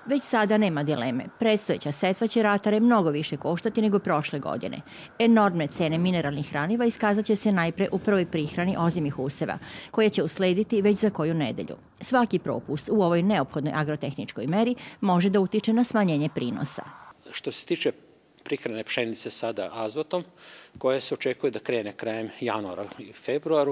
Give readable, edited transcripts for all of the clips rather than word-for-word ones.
Već sada nema dileme. Predstojeća setva će ratare mnogo više koštati nego prošle godine. Enormne cene mineralnih hraniva iskazat će se najpre u prvoj prihrani ozimih useva, koja će uslediti već za koju nedelju. Svaki propust u ovoj neophodnoj agrotehničkoj meri može da utiče na smanjenje prinosa. Što se tiče prihrane pšenice sada azotom, koja se očekuje da krene krajem januara i februaru,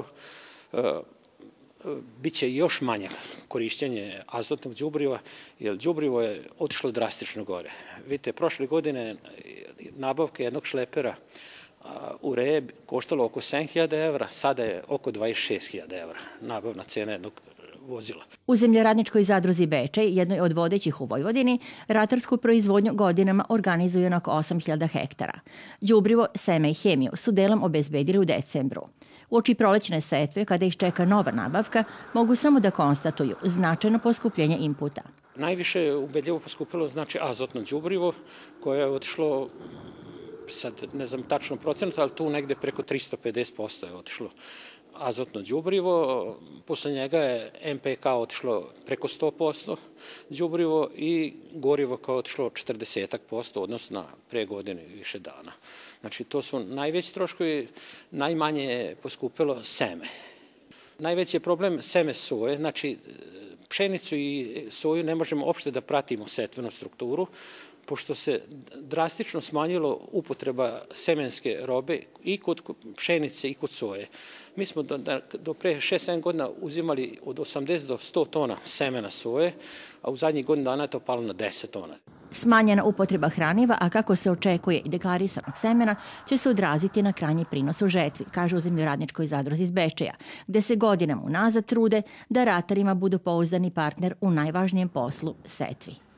biće još manje korišćenje azotnog đubriva, jer đubrivo je otišlo drastično gore. Vidite, prošle godine nabavka jednog šlepera ureje koštalo oko 7.000 evra, sada je oko 26.000 evra nabavna cena jednog vozila. U Zemljoradničkoj zadruzi Bečej, jednoj od vodećih u Vojvodini, ratarsku proizvodnju godinama organizuju na oko 8.000 hektara. Đubrivo, seme i hemiju su delom obezbedili u decembru. Uoči prolećne setve, kada ih čeka nova nabavka, mogu samo da konstatuju značajno poskupljenje inputa. Najviše je ubedljivo poskupilo znači azotno đubrivo, koje je otišlo, sad ne znam tačno procenat, ali tu negde preko 350% je otišlo azotno đubrivo. Posle njega je MPK otišlo preko 100% đubrivo i gorivo kao otišlo 40%, odnosno na pre godine i više dana. Znači, to su najveći troškovi, najmanje je poskupilo seme. Najveći je problem seme soje, znači pšenicu i soju ne možemo uopšte da pratimo setvenu strukturu, pošto se drastično smanjilo upotreba semenske robe i kod pšenice i kod soje. Mi smo do pre 6-7 godina uzimali od 80 do 100 tona semena soje, a u zadnjih godinu dana je to palo na 10 tona. Smanjena upotreba hraniva, a kako se očekuje i deklarisanog semena, će se odraziti na krajnji prinos u žetvi, kaže u Zemljoradničkoj zadruzi iz Bečeja, gde se godinama unazad trude da ratarima budu pouzdani partner u najvažnijem poslu, setvi.